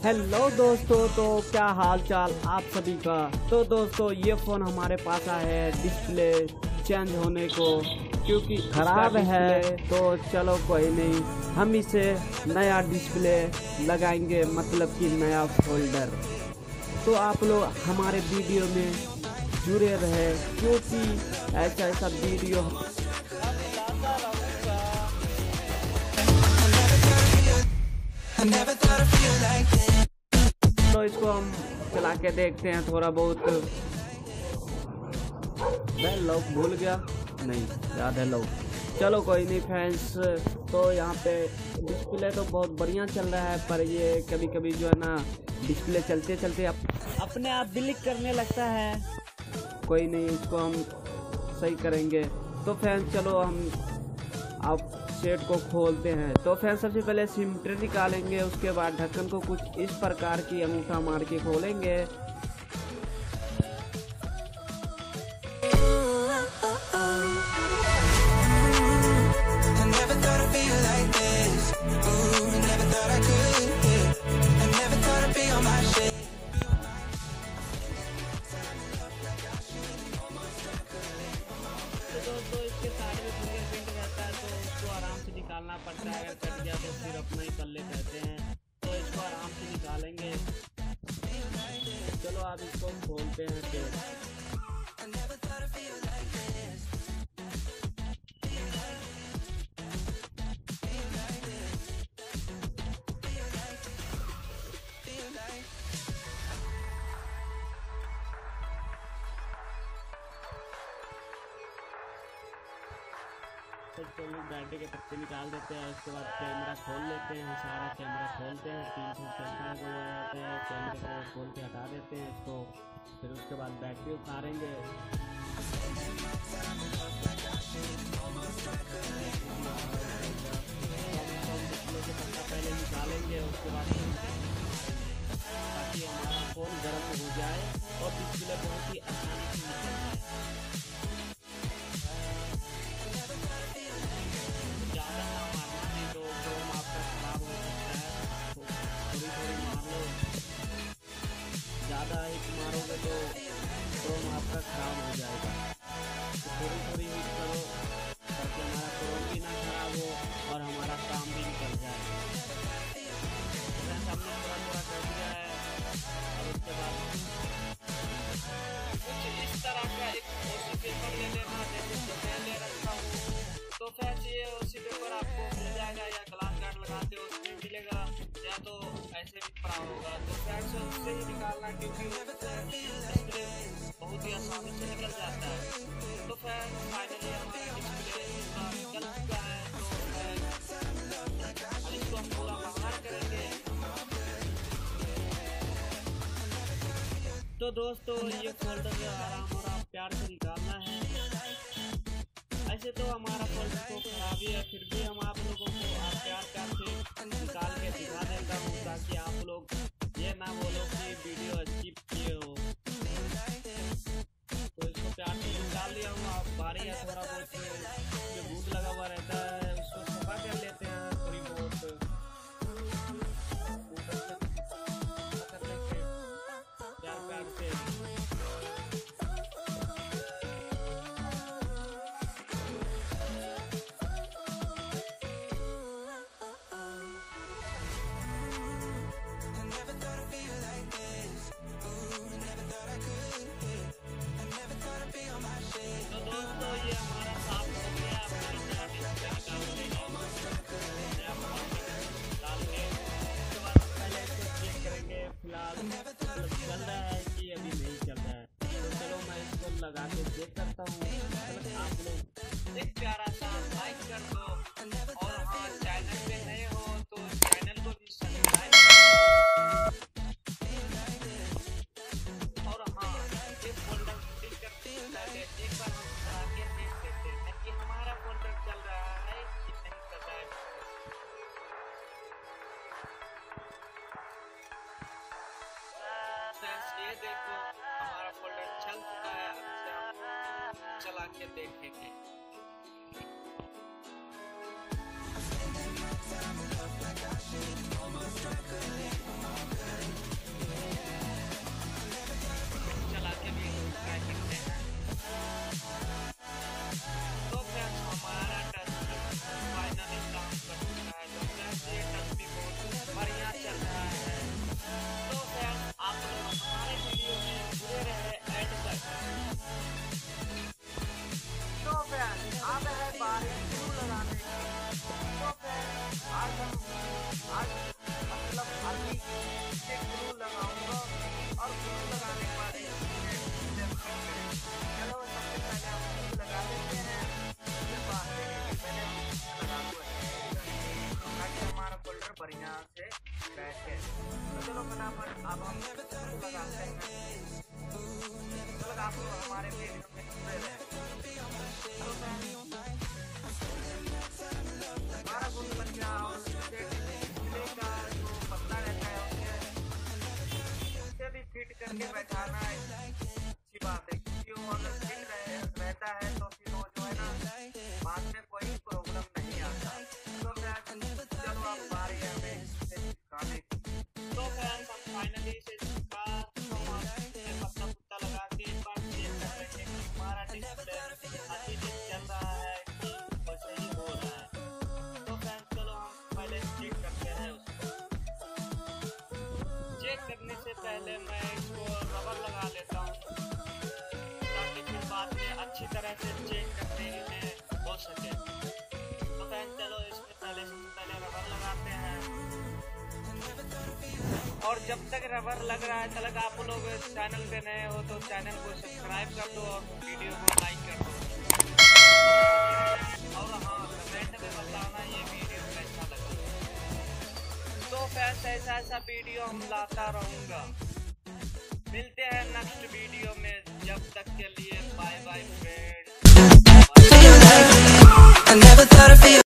Hello दोस्तों, तो क्या हाल चाल आप सभी का। तो दोस्तों ये फ़ोन हमारे पास आया है डिस्प्ले चेंज होने को, क्योंकि ख़राब है। तो चलो कोई नहीं, हम इसे नया डिस्प्ले लगाएंगे, मतलब कि नया फोल्डर। तो आप लोग हमारे वीडियो में जुड़े रहे, क्योंकि ऐसा वीडियो तो इसको हम चला के देखते हैं थोड़ा बहुत। मैं लॉक भूल गया, नहीं याद है लॉक। चलो कोई नहीं फ्रेंड्स। तो यहाँ पे डिस्प्ले तो बहुत बढ़िया चल रहा है, पर ये कभी कभी जो है ना डिस्प्ले चलते चलते अपने आप ब्लिंक करने लगता है। कोई नहीं, इसको हम सही करेंगे। तो फ्रेंड्स चलो हम आप सेट को खोलते हैं। तो फ्रेंड्स सबसे पहले सिमट्री निकालेंगे, उसके बाद ढक्कन को कुछ इस प्रकार की अंगूठा मार के खोलेंगे। तो इसके साइड में फिंगरप्रिंट रहता है, तो उसको आराम से निकालना पड़ता है। अगर कट गया तो फिर अपना ही पल्ले कहते हैं, तो इसको आराम से निकालेंगे। चलो आप इसको खोलते हैं फिर। तो चलो बैटरी के पत्ते निकाल देते हैं। उसके बाद कैमरा खोल लेते हैं, सारा कैमरा खोलते हैं। 3 कैमरा को लगाते हैं, कैमरे को खोल के हटा देते हैं इसको। फिर उसके बाद बैटरी उतारेंगे। पहले निकालेंगे, उसके बाद ताकि हमारा फ़ोन गर्म हो जाए और डिस्प्ले बहुत ही आसानी से निकल जाए। ज़्यादा हिट मारोगे तो क्रोम आपका ख़राब हो जाएगा। तो थोड़ी हिट करो ताकि हमारा क्रोम भी ना ख़राब हो और हमारा काम भी निकल जाए। हमने थोड़ा कर दिया है। और उसके बाद कुछ इस तरह का एक ओसी पेपर ले लेना, जैसे कि मैं ले रखा हूँ। तो फिर ये ओसी पेपर आपको मिल जाएगा, या ग्लास गार्ड लगाते हो उसमें मिलेगा, या तो ऐसे भी पड़ा होगा। तो फ्रेंड्स उससे ही निकालना, क्योंकि डिस्प्ले बहुत ही आसानी से निकल जाता है। तो फ्रेंड्स फाइनली हमारा डिस्प्ले निकल चुका है। तो अब इसको हम पूरा बाहर करेंगे। तो दोस्तों ये फोल्डर आराम प्यार से निकालना है। ऐसे तो हमारा फोल्डर को खराबी है, फिर भी हम आप लोगों को प्यार से निकाल के दिखा देता हूँ, ताकि आप लोग ये ना बोलो कि वीडियो स्किप किए हो। तो इसको प्यार से निकाल लिया हूँ। आप बारी या थोड़ा बहुत जो दूध लगा हुआ रहता है उसको सफा कर लेते हैं थोड़ी बहुत। प्यार से चल रहा है कि अभी नहीं चल रहा है। तो चलो मैं इसको लगा के चेक करता हूँ। आप लोग एक प्यारा सा लाइक कर दो, और हाँ चैनल पे नए हो तो चैनल को भी सब्सक्राइब कर दो। और हाँ ये फोल्डर क्लिक करते हैं, एक बार हम आगे देख लेते हैं कि हमारा फोल्डर चल रहा है कि नहीं चल रहा है। ये देखो हमारा फोल्डर चल चुका है। अब इसे हम चला के देखेंगे। चला के भी ट्राई करते हैं। तो फ्रेंड्स हमारा टच फाइनली काम कर चुका है। तो फ्रेंड्स ये टच भी बहुत बढ़िया चल रहा है। तो फ्रेंड्स आप लोग हमारे वीडियो में जुड़े रहे एंड तक। तो फ्रेंड्स अब है बारी ग्लू लगाने की। तो फ्रेंड्स आज मतलब अभी से ग्लू लगाऊंगा और ग्लू लगाने के बाद चलो सबसे पहले हम ग्लू लगा लेते हैं। फिर बात करेंगे पहले लगाऊंगा ताकि हमारा फोल्डर बढ़िया से बैठे। तो चलो फटाफट अब हम लगाते हैं। चलो आप लोग हमारे वीडियो में जुड़े रहे। हमारा गुण बन गया और डिस्प्ले का जो पतला रहता है उससे भी फिट करके बैठाना है। अच्छी बात है क्योंकि वो अगर फिट रहता है तो फिर वो जो है ना बाद में कोई प्रॉब्लम नहीं आता। तो चलो आप बारी है हमें सिखाने की। तो फ्रेंड्स हम फाइनली से इसका पत्ता पुत्ता लगा के एक बार चेक कर लेंगे कि हमारा डिस्प्ले अच्छी से चल रहा है कि सही हो रहा है। तो फ्रेंड्स चलो हम पहले चेक करते हैं उसको। चेक करने से पहले मैं इसको रबर लगा लेता हूँ ताकि फिर बाद में अच्छी तरह से चेक करने में हो सके। तो फ्रेंड्स चलो इसमें पहले रबर लगाते हैं। और जब तक रबर लग रहा है तब तक आप लोग चैनल पे नए हो तो चैनल को सब्सक्राइब कर दो और वीडियो को लाइक कर दो। और हाँ कमेंट में बताना ये वीडियो कैसा लगा। तो फ्रेंड्स ऐसा वीडियो हम लाता रहूँगा। मिलते हैं नेक्स्ट वीडियो में। जब तक के लिए बाय बाय फ्रेंड्स।